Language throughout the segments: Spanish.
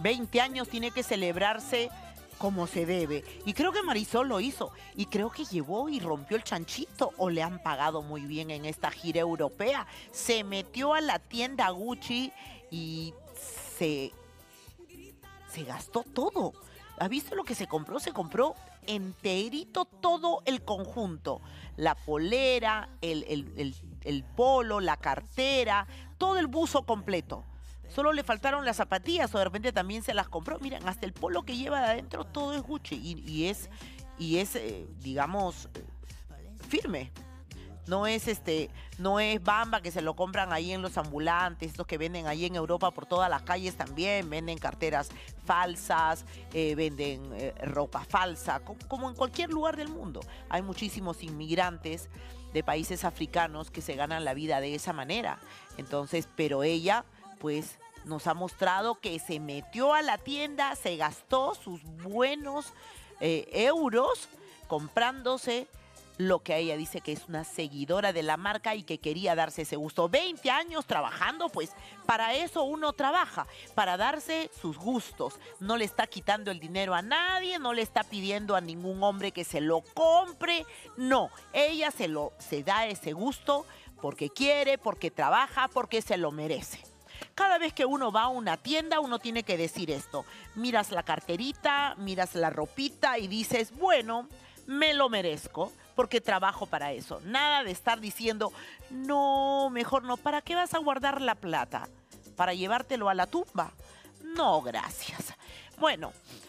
20 años tiene que celebrarse como se debe. Y creo que Marisol lo hizo. Y creo que llevó y rompió el chanchito. O le han pagado muy bien en esta gira europea. Se metió a la tienda Gucci y se, se gastó todo. ¿Ha visto lo que se compró? Se compró enterito todo el conjunto. La polera, el polo, la cartera, todo el buzo completo. Solo le faltaron las zapatillas o de repente también se las compró. Miren, hasta el polo que lleva de adentro todo es Gucci y es, digamos, firme. No es Bamba que se lo compran ahí en los ambulantes, estos que venden ahí en Europa por todas las calles también, venden carteras falsas, venden ropa falsa, como en cualquier lugar del mundo. Hay muchísimos inmigrantes de países africanos que se ganan la vida de esa manera. Entonces, pero ella, pues, nos ha mostrado que se metió a la tienda, se gastó sus buenos euros comprándose lo que ella dice que es una seguidora de la marca y que quería darse ese gusto. 20 años trabajando, pues para eso uno trabaja, para darse sus gustos. No le está quitando el dinero a nadie, no le está pidiendo a ningún hombre que se lo compre. No, ella se da ese gusto porque quiere, porque trabaja, porque se lo merece. Cada vez que uno va a una tienda, uno tiene que decir esto. Miras la carterita, miras la ropita y dices, bueno, me lo merezco porque trabajo para eso. Nada de estar diciendo, no, mejor no. ¿Para qué vas a guardar la plata? ¿Para llevártelo a la tumba? No, gracias. Bueno,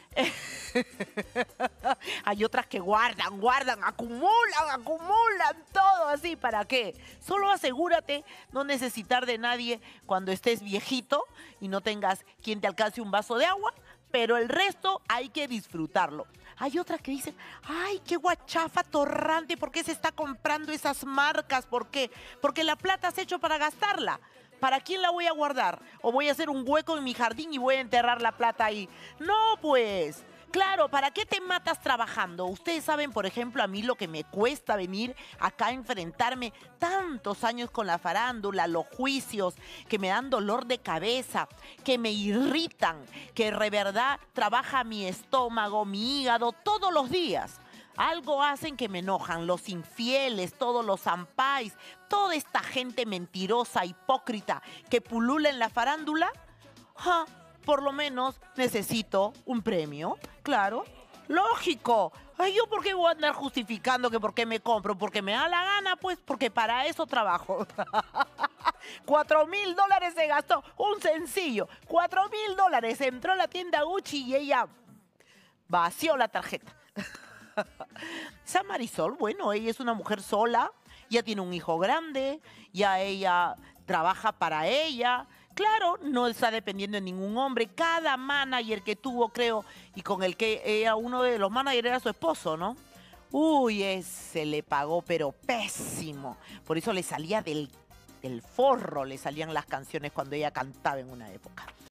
hay otras que guardan, acumulan todo así. ¿Para qué? Solo asegúrate no necesitar de nadie cuando estés viejito y no tengas quien te alcance un vaso de agua, pero el resto hay que disfrutarlo. Hay otras que dicen, ay, qué guachafa torrante, ¿por qué se está comprando esas marcas? ¿Por qué? Porque la plata has hecho para gastarla. ¿Para quién la voy a guardar? ¿O voy a hacer un hueco en mi jardín y voy a enterrar la plata ahí? No, pues. Claro, ¿para qué te matas trabajando? Ustedes saben, por ejemplo, a mí lo que me cuesta venir acá a enfrentarme tantos años con la farándula, los juicios, que me dan dolor de cabeza, que me irritan, que de verdad trabaja mi estómago, mi hígado todos los días. Algo hacen que me enojan, los infieles, todos los zampáis, toda esta gente mentirosa, hipócrita, que pulula en la farándula. ¡Ja! Por lo menos necesito un premio, claro. Lógico. Ay, ¿yo por qué voy a andar justificando que por qué me compro? Porque me da la gana, pues, porque para eso trabajo. $4,000 se gastó, un sencillo. $4,000. Entró a la tienda Gucci y ella vació la tarjeta. Esa Marisol, bueno, ella es una mujer sola, ya tiene un hijo grande, ya ella trabaja para ella. Claro, no está dependiendo de ningún hombre. Cada manager que tuvo, creo, y con el que era uno de los managers era su esposo, ¿no? Uy, ese le pagó, pero pésimo. Por eso le salía del forro, le salían las canciones cuando ella cantaba en una época.